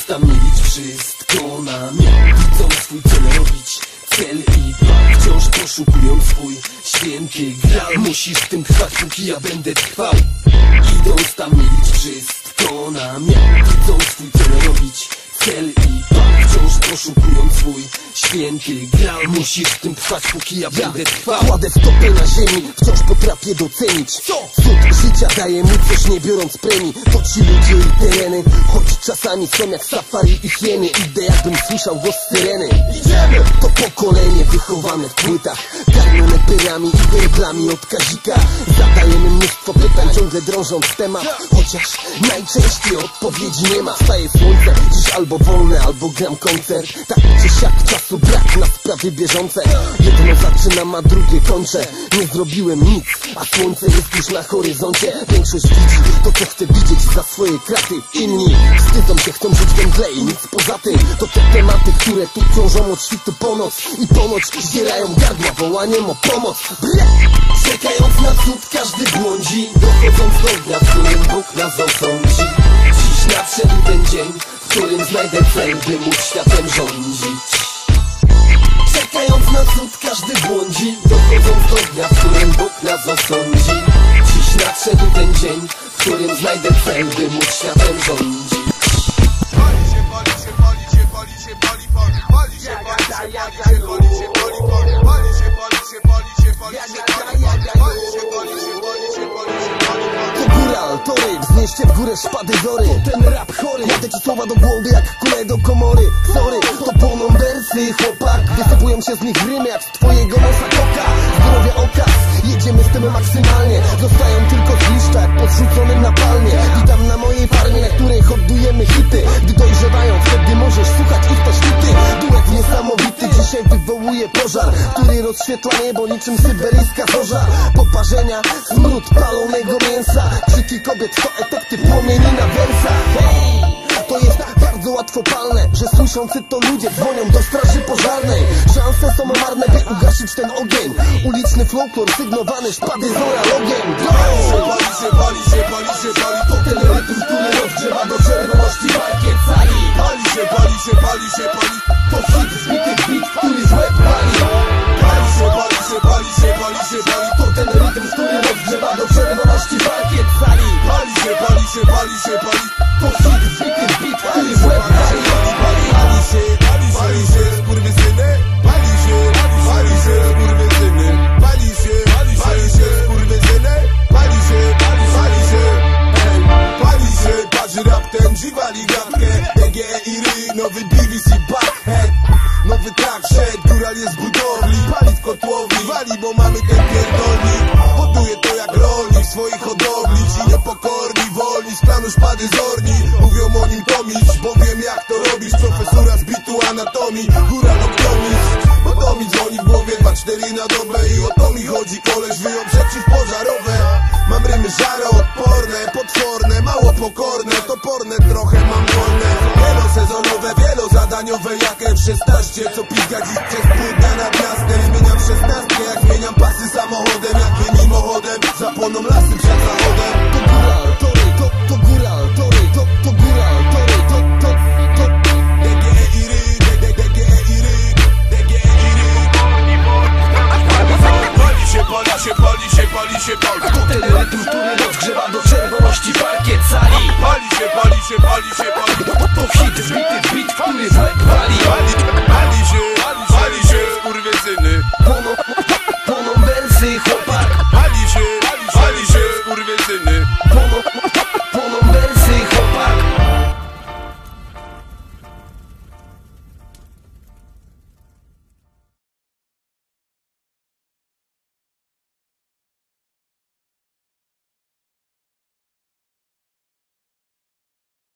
tam mieć wszystko na miarę. Chcą swój cel robić, cel i plan, wciąż poszukując swój święty gral. Musisz w tym trwać, póki ja będę trwał. Idąc tam mieć wszystko na miarę. Chcą swój cel robić, cel i plan, wciąż poszukując swój święty gral. Musisz w tym trwać, póki ja będę trwał. Kładę stopę na ziemi, wciąż potrafię docenić cud życia daje mi coś, nie biorąc premii. To ci ludzie i tereny, choć czasami są jak safari i hieny. Idę jakbym słyszał głos syreny. Idziemy! To pokolenie wychowane w płytach, karmione pyrami i werblami od Kazika. Zadajemy mnóstwo pytań, ciągle drążąc temat, chociaż najczęściej odpowiedzi nie ma. Staje słońce, dziś albo wolne, albo gram koncert. Tak czy siak czasu brak na sprawy bieżące. Jedno zaczynam, a drugie kończę. Nie zrobiłem nic, a słońce jest już na horyzoncie. Większość widzi to, co chce widzieć za swoje kraty. Inni wstydzą się, chcą żyć we mgle i nic poza tym. To te tematy, które tu ciążą od świtu po noc. I ponoć zdzierają gardła wołaniem o pomoc. Ble! Czekając na cud każdy błądzi, dochodząc do dnia, w którym Bóg nas osądzi. Dziś nadszedł ten dzień, w którym znajdę cel, by móc światem rządzić. Czekając na cud każdy błądzi, dochodząc do dnia, w którym Bóg nas osądzi. Dziś nadszedł ten dzień, w którym znajdę cel, by móc światem rządzić. To ryb, wznieście w górę szpady zory. To ten rap chory, jadę ci słowa do głowy jak kule do komory. Sorry, to płoną wersy, chłopak. Wysypują się z nich rymy jak z twojego nosa koka. Zdrowia okaz, jedziemy z tym maksymalnie. Zostają tylko z liszcza jak podrzuconym na palmie. Witam na mojej farmie, na której hodujemy hity. Gdy dojrzewają, wtedy możesz słuchać ich też hity. Duet niesamowity dzisiaj wywołuje pożar, który rozświetla niebo niczym syberyjska zorza. Poparzenia, smród palonego mięsa, krzyki kobiet to efekty płomieni na wersach. Hej! To jest bardzo łatwopalne, że słyszący to ludzie dzwonią do straży pożarnej. Szanse są marne, by ugasić ten ogień. Uliczny folklor sygnowany szpady zora logiem. Pali się, pali się, pali się, pali. To ten rytm, który rozgrzewa do czerwoności parkiet sali. Pali się, pali się, pali się, pali. To hit zbity bit, który z łeb pali. Pali się, pali się, pali się, pali się, pali. To ten rytm, który rozgrzewa do czerwoności parkiet sali. Pali się, pali się, pali się, pali. To hit zbity bit, który z łeb pali. Pali się, pali się, skurwysyny. Pali się, skurwysyny. Pali się, skurwysyny. Pali się, pali się, patrz rap ten, dziwali gadkę. DG i Ry, nowy BBC Buckhead. Nowy track szedł, góral jest z budowli. Pali w kotłowni, wali, bo mamy ten pierdolnik. Hoduje to jak rolnik w swoich hodowli. Ci niepokorni, wolni, z planu szpady zorni. Mówią o nim tomić, bo wiem jak to robisz. Profesura z bitu anatomii, góral optomist. Bo to mi dzwoni w głowie 2-4 na dobę. I o to mi chodzi, koleś wyjął przeciwpożarowe. Mam rymy żaroodporne, potworne, mało pokorne, toporne, trochę mam wolne. Wielosezonowe, wielozadaniowe jak F-16, co pizga dziś przez płytę nad miastem. Zmieniam 16, jak zmieniam pasy samochodem. Jak mimochodem, zapłoną lasy przed zachodem. To góral, to ry, to góral, to ry, to góral, to ry, to DGE i Ry, DGE i Ry, DGE i Ry. Pali się, pali się, pali się, pali się, pali.